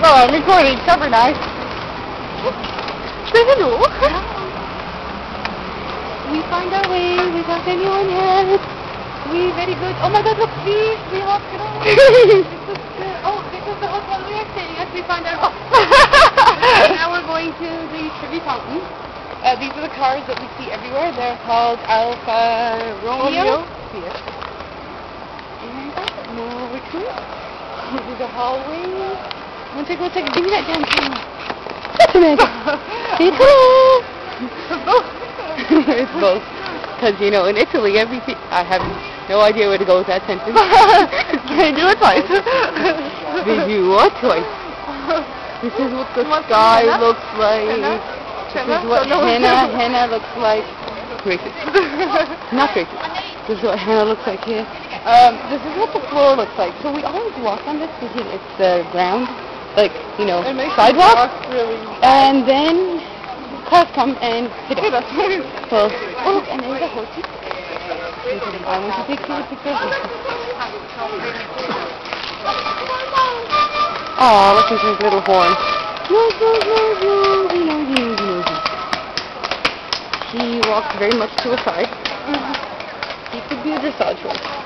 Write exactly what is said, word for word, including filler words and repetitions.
Oh, I'm recording. Cover nice. Say hello. We find our way without anyone else. We very good. Oh my God, look, please, we have to know. This is the, oh, this is the hotel we are staying at. We find our home. Now we're going to the Trevi Fountain. Uh, these are the cars that we see everywhere. They're called Alfa Romeo. Yes. And now we're to this is a hallway. One second, one second. Give me that damn camera. That's amazing. It's both. It's both. Because, you know, in Italy, everything... I have no idea where to go with that sentence. Can I do it twice? Did you what twice? This is what the sky looks like. This is what henna, henna looks like. Racist. Not racist. This is what henna looks like here. Um, this is what the floor looks like. So we always walk on this because it's the ground, like, you know, sidewalk. Really and then cars come and hit us. So, oh, and there's a horsey. I want to take you a picture of this. Oh, listen to his little horn. He walks very much to a side. He could be a dressage horse.